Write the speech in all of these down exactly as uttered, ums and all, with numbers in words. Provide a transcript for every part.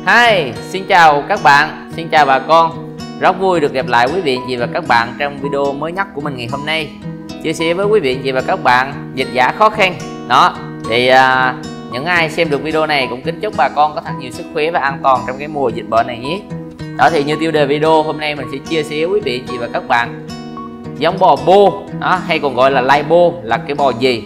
Hi, xin chào các bạn, xin chào bà con. Rất vui được gặp lại quý vị anh chị và các bạn trong video mới nhất của mình ngày hôm nay. Chia sẻ với quý vị anh chị và các bạn dịch giả khó khăn. Đó, thì à, những ai xem được video này cũng kính chúc bà con có thật nhiều sức khỏe và an toàn trong cái mùa dịch bệnh này nhé. Đó, thì như tiêu đề video hôm nay mình sẽ chia sẻ với quý vị anh chị và các bạn giống bò bô, đó, hay còn gọi là lai bô là cái bò gì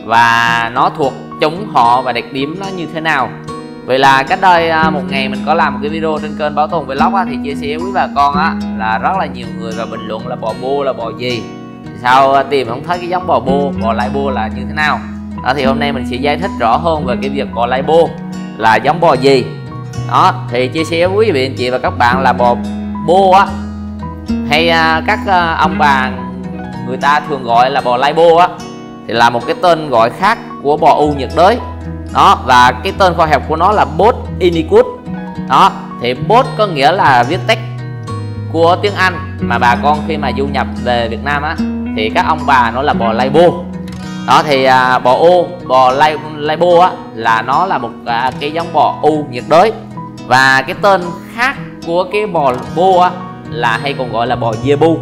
và nó thuộc chủng họ và đặc điểm nó như thế nào. Vậy là cách đây một ngày mình có làm một cái video trên kênh Bảo Tồn Vlog á, thì chia sẻ với bà con á là rất là nhiều người và bình luận là bò bô là bò gì, sao tìm không thấy cái giống bò bô, bò lai bô là như thế nào. Đó, thì hôm nay mình sẽ giải thích rõ hơn về cái việc bò lai bô là giống bò gì. Đó, thì chia sẻ với quý vị anh chị và các bạn là bò bô á, hay các ông bà người ta thường gọi là bò lai bô á, thì là một cái tên gọi khác của bò ưu nhiệt đới. Đó, và cái tên khoa học của nó là Bos indicus. Đó, thì Bos có nghĩa là viết tắt của tiếng Anh, mà bà con khi mà du nhập về Việt Nam á thì các ông bà nó là bò lai bô. Đó, thì à, bò ô, bò lai lai bô á là nó là một à, cái giống bò ưu nhiệt đới. Và cái tên khác của cái bò bô á là hay còn gọi là bò Zebu.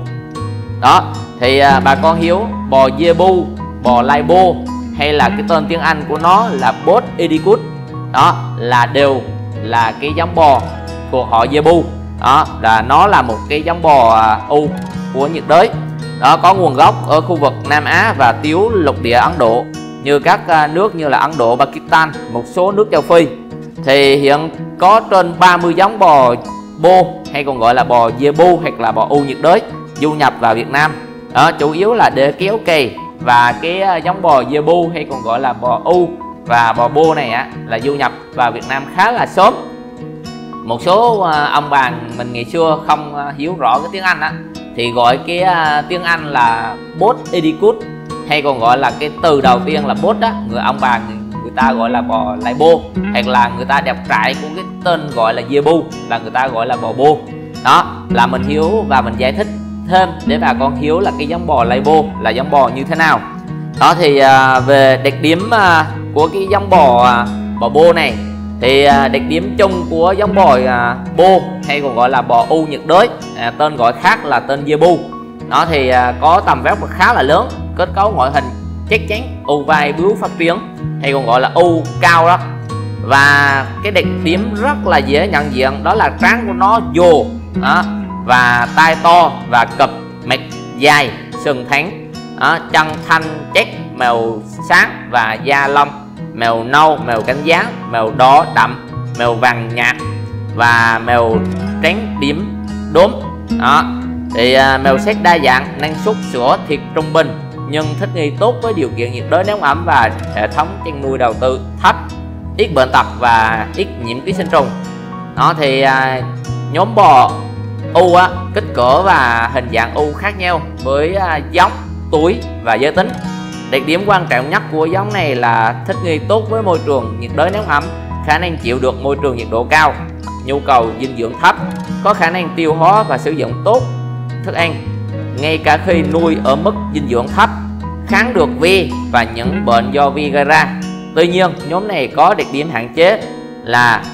Đó, thì à, bà con hiểu bò Zebu, bò lai bô hay là cái tên tiếng Anh của nó là Bos indicus, đó là đều là cái giống bò thuộc họ Zebu. Đó là nó là một cái giống bò ưu của nhiệt đới. Đó, có nguồn gốc ở khu vực Nam Á và tiểu lục địa Ấn Độ, như các nước như là Ấn Độ, Pakistan, một số nước châu Phi. Thì hiện có trên ba mươi giống bò bô hay còn gọi là bò Zebu hoặc là bò ưu nhiệt đới du nhập vào Việt Nam. Đó, chủ yếu là để kéo cày. Và cái giống bò Zebu hay còn gọi là bò ưu và bò bô này á là du nhập vào Việt Nam khá là sớm. Một số ông bà mình ngày xưa không hiểu rõ cái tiếng Anh á thì gọi cái tiếng Anh là Bos indicus, hay còn gọi là cái từ đầu tiên là Bos đó, người ông bà người, người ta gọi là bò lai bô, hoặc là người ta đọc trại của cái tên gọi là Zebu là người ta gọi là bò bô. Đó là mình hiểu và mình giải thích thêm để bà con hiểu là cái giống bò lai bô là giống bò như thế nào. Đó, thì à, về đặc điểm à, của cái giống bò à, bò bô này thì à, đặc điểm chung của giống bò à, bô hay còn gọi là bò ưu nhiệt đới, à, tên gọi khác là tên Zebu. Nó thì à, có tầm vóc khá là lớn, kết cấu ngoại hình chắc chắn, ưu vai bướu phát triển hay còn gọi là ưu cao đó. Và cái đặc điểm rất là dễ nhận diện đó là trán của nó dồ đó, và tai to và cụp, mặt dài, sừng thẳng, đó, chân thanh chắc, màu sáng và da lông màu nâu, màu cánh gián, màu đỏ đậm, màu vàng nhạt và màu trắng điểm đốm. Đó, thì à, màu sắc đa dạng, năng suất sữa thịt trung bình nhưng thích nghi tốt với điều kiện nhiệt đới nóng ẩm và hệ thống chăn nuôi đầu tư thấp, ít bệnh tật và ít nhiễm ký sinh trùng. Đó, thì à, nhóm bò ưu á, kích cỡ và hình dạng ưu khác nhau với à, giống, tuổi và giới tính. Đặc điểm quan trọng nhất của giống này là thích nghi tốt với môi trường nhiệt đới nóng ẩm, khả năng chịu được môi trường nhiệt độ cao, nhu cầu dinh dưỡng thấp, có khả năng tiêu hóa và sử dụng tốt thức ăn ngay cả khi nuôi ở mức dinh dưỡng thấp, kháng được vi và những bệnh do vi gây ra. Tuy nhiên nhóm này có đặc điểm hạn chế là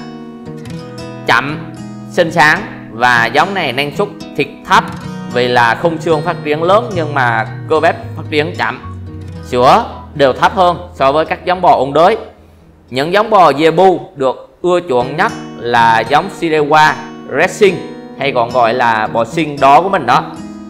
chậm sinh sản và giống này năng suất thịt thấp vì là khung xương phát triển lớn nhưng mà cơ bắp phát triển chậm, sữa đều thấp hơn so với các giống bò ôn đới. Những giống bò Zebu được ưa chuộng nhất là giống Chihuahua Racing hay còn gọi là bò sinh đó của mình đó.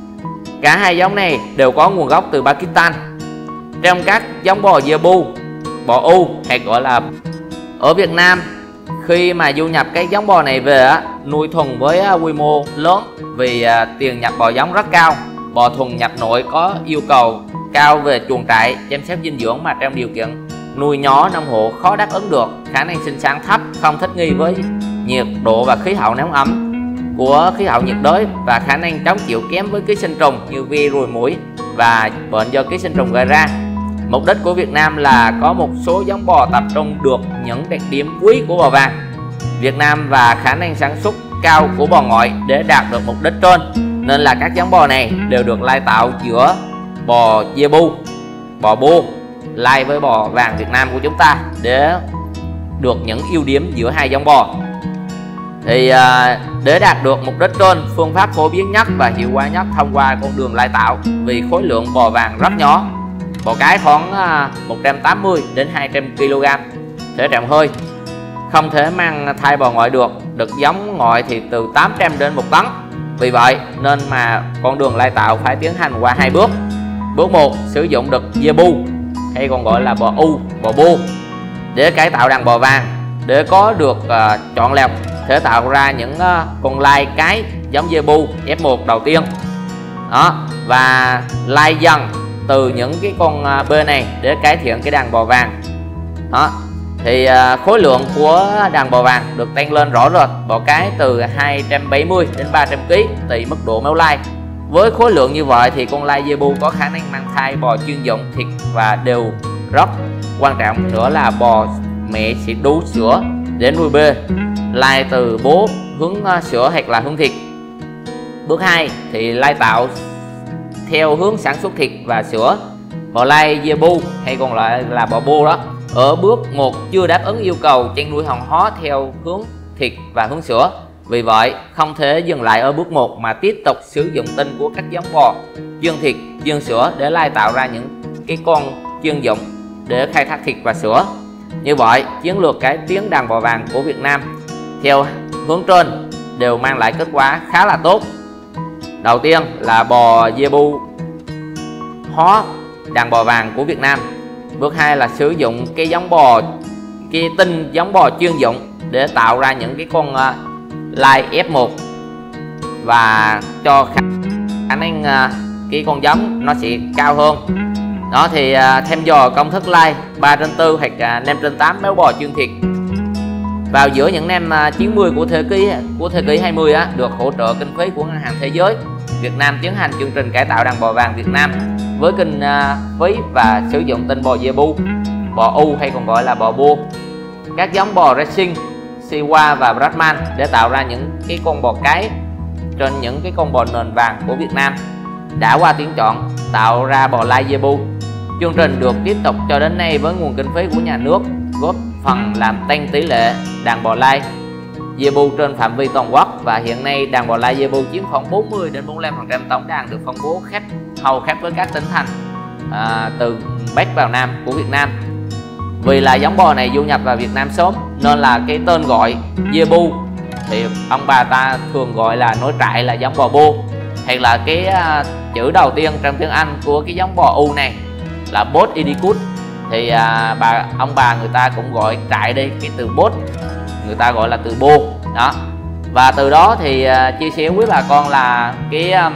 Cả hai giống này đều có nguồn gốc từ Pakistan. Trong các giống bò Zebu, bò ưu hay gọi là ở Việt Nam, khi mà du nhập cái giống bò này về á, nuôi thuần với quy mô lớn vì à, tiền nhập bò giống rất cao. Bò thuần nhập nội có yêu cầu cao về chuồng trại, chăm sóc dinh dưỡng mà trong điều kiện nuôi nhỏ nông hộ khó đáp ứng được, khả năng sinh sản thấp, không thích nghi với nhiệt độ và khí hậu nóng ẩm của khí hậu nhiệt đới và khả năng chống chịu kém với ký sinh trùng như vi ruồi muỗi và bệnh do ký sinh trùng gây ra. Mục đích của Việt Nam là có một số giống bò tập trung được những đặc điểm quý của bò vàng Việt Nam và khả năng sản xuất cao của bò ngoại để đạt được mục đích trên, nên là các giống bò này đều được lai tạo giữa bò Zebu, bò bô lai với bò vàng Việt Nam của chúng ta để được những ưu điểm giữa hai giống bò. Thì à, để đạt được mục đích trên, phương pháp phổ biến nhất và hiệu quả nhất thông qua con đường lai tạo, vì khối lượng bò vàng rất nhỏ, bò cái khoảng à, một trăm tám mươi đến hai trăm ki lô gam, thể trọng hơi, không thể mang thai bò ngoại được, đực giống ngoại thì từ tám trăm đến một tấn. Vì vậy nên mà con đường lai tạo phải tiến hành qua hai bước. Bước một, sử dụng đực Zebu hay còn gọi là bò U, bò bô để cải tạo đàn bò vàng, để có được uh, chọn lọc thể tạo ra những uh, con lai cái giống Zebu F một đầu tiên đó, và lai dần từ những cái con uh, B này để cải thiện cái đàn bò vàng đó. Thì uh, khối lượng của đàn bò vàng được tăng lên rõ rệt, bò cái từ hai trăm bảy mươi đến ba trăm ki lô gam tùy mức độ máu lai. Với khối lượng như vậy thì con lai Zebu có khả năng mang thai bò chuyên dụng thịt và đều. Rất quan trọng nữa là bò mẹ sẽ đú sữa để nuôi bê, lai từ bố hướng sữa hoặc là hướng thịt. Bước hai thì lai tạo theo hướng sản xuất thịt và sữa. Bò lai Zebu hay còn lại là bò bô đó, ở bước một chưa đáp ứng yêu cầu chăn nuôi hàng hóa theo hướng thịt và hướng sữa. Vì vậy không thể dừng lại ở bước một mà tiếp tục sử dụng tinh của các giống bò chuyên thịt, chuyên sữa để lai tạo ra những cái con chuyên dụng để khai thác thịt và sữa. Như vậy chiến lược cải tiến đàn bò vàng của Việt Nam theo hướng trên đều mang lại kết quả khá là tốt. Đầu tiên là bò Zebu hóa đàn bò vàng của Việt Nam. Bước hai là sử dụng cái giống bò, cái tinh giống bò chuyên dụng để tạo ra những cái con uh, lai F một và cho khả năng uh, cái con giống nó sẽ cao hơn. Đó thì uh, thêm dò công thức lai ba trên tư hoặc uh, năm trên tám méo bò chuyên thịt. Vào giữa những năm uh, chín mươi của thế kỷ của thế kỷ hai mươi á, được hỗ trợ kinh phí của Ngân hàng Thế giới, Việt Nam tiến hành chương trình cải tạo đàn bò vàng Việt Nam với kinh uh, phí và sử dụng tinh bò Zebu, bò U hay còn gọi là bò bô, các giống bò racing, Siwa và Brahman để tạo ra những cái con bò cái trên những cái con bò nền vàng của Việt Nam. Đã qua tuyển chọn tạo ra bò lai Zebu. Chương trình được tiếp tục cho đến nay với nguồn kinh phí của nhà nước, góp phần làm tăng tỷ lệ đàn bò lai Zebu trên phạm vi toàn quốc, và hiện nay đàn bò lai Zebu chiếm khoảng bốn mươi đến bốn mươi lăm phần trăm tổng đàn được phân bố khắp hầu khắp với các tỉnh thành à, từ Bắc vào Nam của Việt Nam. Vì là giống bò này du nhập vào Việt Nam sớm nên là cái tên gọi Zebu thì ông bà ta thường gọi là nối trại là giống bò bô, hay là cái uh, chữ đầu tiên trong tiếng Anh của cái giống bò U này là Bot Idicus, thì uh, bà ông bà người ta cũng gọi trại đây cái từ Bot, người ta gọi là từ bô đó. Và từ đó thì uh, chia sẻ với bà con là cái um,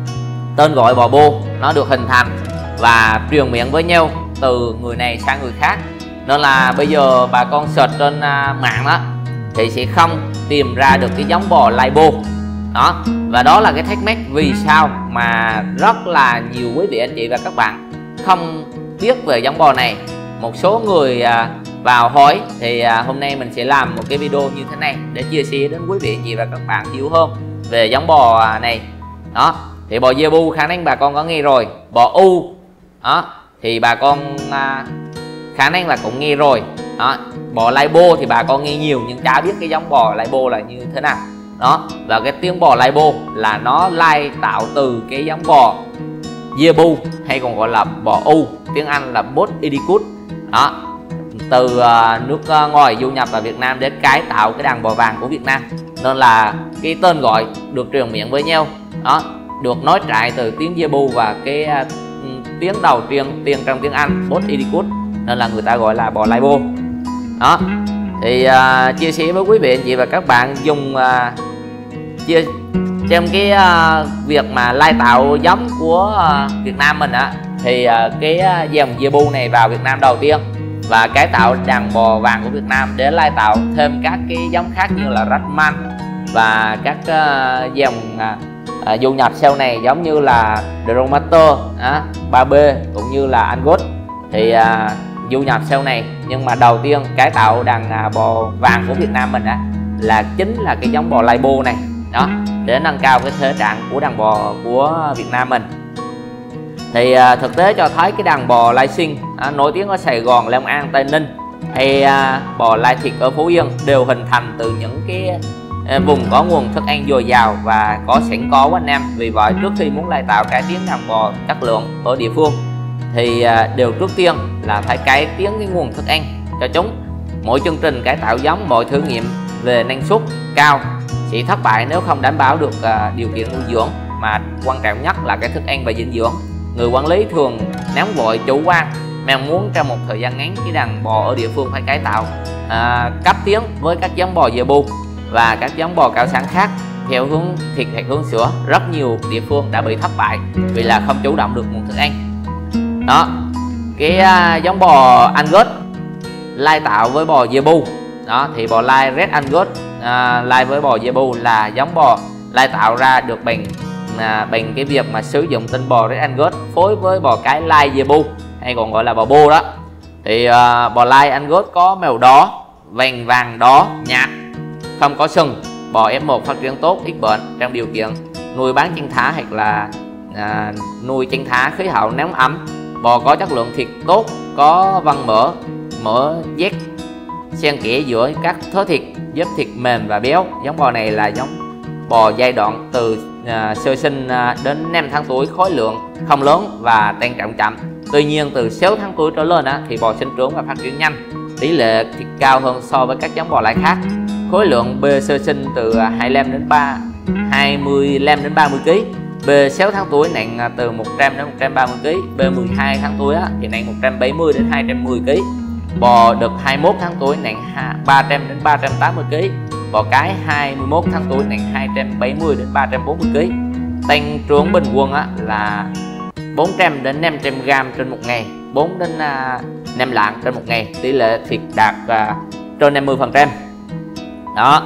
tên gọi bò bô nó được hình thành và truyền miệng với nhau từ người này sang người khác, nên là bây giờ bà con search trên uh, mạng đó thì sẽ không tìm ra được cái giống bò lai bô đó. Và đó là cái thắc mắc vì sao mà rất là nhiều quý vị anh chị và các bạn không biết về giống bò này. Một số người à, vào hỏi thì à, hôm nay mình sẽ làm một cái video như thế này để chia sẻ đến quý vị anh chị và các bạn hiểu hơn về giống bò này đó. Thì bò Zebu khả năng bà con có nghe rồi, bò U đó thì bà con à, khả năng là cũng nghe rồi đó. Bò lai bô thì bà con nghe nhiều nhưng chả biết cái giống bò lai bô là như thế nào đó. Và cái tiếng bò lai bô là nó lai tạo từ cái giống bò Zebu hay còn gọi là bò U, tiếng Anh là Bot Idicus đó, từ uh, nước uh, ngoài du nhập vào Việt Nam để cải tạo cái đàn bò vàng của Việt Nam, nên là cái tên gọi được truyền miệng với nhau đó, được nói trại từ tiếng Zebu và cái uh, tiếng đầu tiên tiên trong tiếng Anh Bot Idicus, nên là người ta gọi là bò lai bô đó. Thì uh, chia sẻ với quý vị anh chị và các bạn dùng uh, chia trong cái uh, việc mà lai tạo giống của uh, Việt Nam mình á, thì uh, cái uh, dòng Zebu này vào Việt Nam đầu tiên và cải tạo đàn bò vàng của Việt Nam để lai tạo thêm các cái giống khác như là Brahman và các uh, dòng uh, uh, du nhập sau này giống như là Dromaster, uh, ba B cũng như là Angus thì uh, du nhập sau này. Nhưng mà đầu tiên cải tạo đàn uh, bò vàng của Việt Nam mình á là chính là cái giống bò lai bô này đó, để nâng cao cái thể trạng của đàn bò của Việt Nam mình. Thì à, thực tế cho thấy cái đàn bò lai sinh à, nổi tiếng ở Sài Gòn, Long An, Tây Ninh hay à, bò lai thịt ở Phú Yên đều hình thành từ những cái vùng có nguồn thức ăn dồi dào và có sẵn có quanh năm. Vì vậy trước khi muốn lai tạo cải tiến đàn bò chất lượng ở địa phương thì đều trước tiên là phải cải tiến cái nguồn thức ăn cho chúng. Mỗi chương trình cải tạo giống, mọi thử nghiệm về năng suất cao sẽ thất bại nếu không đảm bảo được điều kiện nuôi dưỡng, mà quan trọng nhất là cái thức ăn và dinh dưỡng. Người quản lý thường nóng vội chủ quan, mong muốn trong một thời gian ngắn cái đàn bò ở địa phương phải cải tạo à, cấp tiến với các giống bò Zebu và các giống bò cao sản khác theo hướng thịt hay hướng sữa. Rất nhiều địa phương đã bị thất bại vì là không chủ động được nguồn thức ăn. Đó, cái à, giống bò Angus lai tạo với bò Zebu, đó thì bò lai Red Angus à, lai với bò Zebu là giống bò lai tạo ra được bằng à, bằng cái việc mà sử dụng tinh bò Red Angus phối với bò cái lai Zebu hay còn gọi là bò bô đó. Thì à, bò lai Angus có màu đỏ, vàng vàng đỏ nhạt, không có sừng. Bò ép một phát triển tốt, ít bệnh trong điều kiện nuôi bán chăn thả hoặc là à, nuôi chăn thả khí hậu nóng ấm. Bò có chất lượng thịt tốt, có vân mỡ, mỡ dét xen kẽ giữa các thớ thịt giúp thịt mềm và béo. Giống bò này là giống bò giai đoạn từ à, sơ sinh à, đến năm tháng tuổi, khối lượng không lớn và tăng trọng chậm. Tuy nhiên từ sáu tháng tuổi trở lên á, thì bò sinh trưởng và phát triển nhanh, tỷ lệ thịt cao hơn so với các giống bò lai khác. Khối lượng B sơ sinh từ hai mươi lăm đến ba hai mươi lăm đến ba mươi ki lô gam. B sáu tháng tuổi nặng từ một trăm đến một trăm ba mươi ki lô gam. B mười hai tháng tuổi á, thì nặng một trăm bảy mươi đến hai trăm mười ki lô gam. Bò đực hai mươi mốt tháng tuổi nặng ba trăm đến ba trăm tám mươi ki lô gam. Bò cái hai mươi mốt tháng tuổi nặng hai trăm bảy mươi đến ba trăm bốn mươi ki lô gam. Tăng trưởng bình quân á, là bốn trăm đến năm trăm gram trên một ngày, bốn đến năm lạng trên một ngày, tỷ lệ thịt đạt uh, trên năm mươi phần trăm. Đó,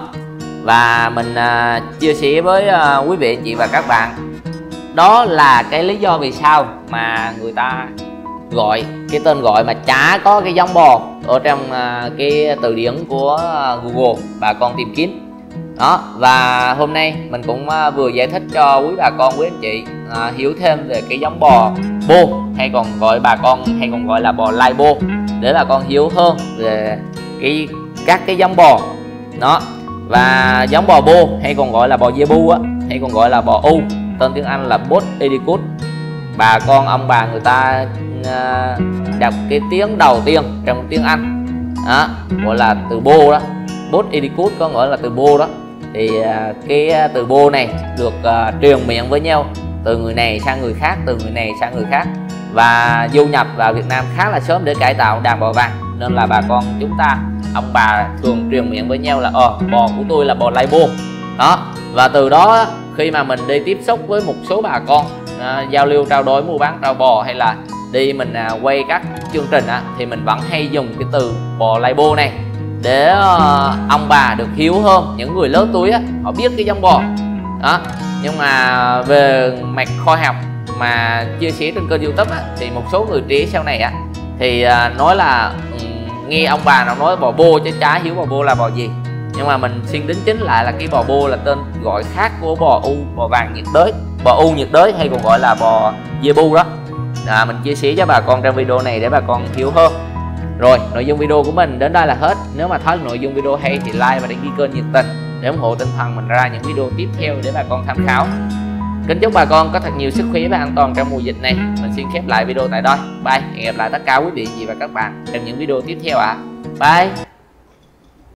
và mình uh, chia sẻ với uh, quý vị anh chị và các bạn, đó là cái lý do vì sao mà người ta gọi cái tên gọi mà chả có cái giống bò ở trong uh, cái từ điển của uh, Google bà con tìm kiếm. Đó, và hôm nay mình cũng uh, vừa giải thích cho quý bà con quý anh chị uh, hiểu thêm về cái giống bò bô, hay còn gọi bà con hay còn gọi là bò lai bô, để bà con hiểu hơn về cái các cái giống bò đó. Và giống bò bô hay còn gọi là bò Zebu á, hay còn gọi là bò U, tên tiếng Anh là Bos Equus. Bà con ông bà người ta uh, đọc cái tiếng đầu tiên trong tiếng Anh đó, gọi là từ bô đó, Bos Equus có nghĩa là từ bô đó. Thì uh, cái từ bô này được uh, truyền miệng với nhau từ người này sang người khác, từ người này sang người khác, và du nhập vào Việt Nam khá là sớm để cải tạo đàn bò vàng, nên là bà con chúng ta ông bà thường truyền miệng với nhau là ờ bò của tôi là bò lai bô đó. Và từ đó khi mà mình đi tiếp xúc với một số bà con à, giao lưu trao đổi mua bán trâu bò, hay là đi mình à, quay các chương trình á, thì mình vẫn hay dùng cái từ bò lai bô này để uh, ông bà được hiểu hơn. Những người lớn tuổi á, họ biết cái giống bò đó, nhưng mà về mặt khoa học mà chia sẻ trên kênh YouTube á, thì một số người trẻ sau này á thì uh, nói là um, nghe ông bà nào nói bò bô chứ chả hiểu bò bô là bò gì. Nhưng mà mình xin đính chính lại là cái bò bô là tên gọi khác của bò U, bò vàng nhiệt đới, bò U nhiệt đới hay còn gọi là bò Zebu đó. À, mình chia sẻ cho bà con trong video này để bà con hiểu hơn. Rồi, nội dung video của mình đến đây là hết. Nếu mà thấy nội dung video hay thì like và đăng ký kênh nhiệt tình để ủng hộ tinh thần mình ra những video tiếp theo để bà con tham khảo. Kính chúc bà con có thật nhiều sức khỏe và an toàn trong mùa dịch này. Mình xin khép lại video tại đây. Bye. Hẹn gặp lại tất cả quý vị và các bạn trong những video tiếp theo ạ. À. Bye.